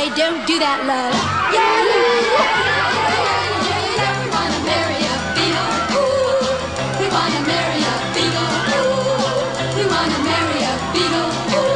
don't do that, love. Yeah, yeah, yeah, yeah, yeah, yeah. We wanna marry a Beatle. Ooh, we wanna marry a Beatle. Ooh, we wanna marry a Beatle. Ooh.